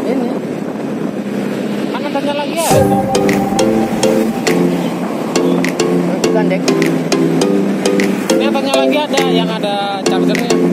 Ini. Kan adanya lagi ya. Bukan dek. Ini adanya lagi ada yang ada chargernya.